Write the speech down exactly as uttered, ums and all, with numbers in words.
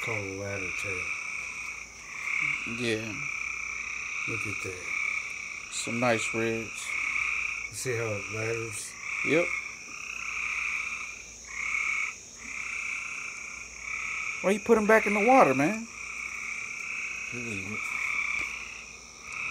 called a ladder tail. Yeah. Look at that. Some nice reds. You see how it ladders? Yep. Why you put him back in the water, man? He was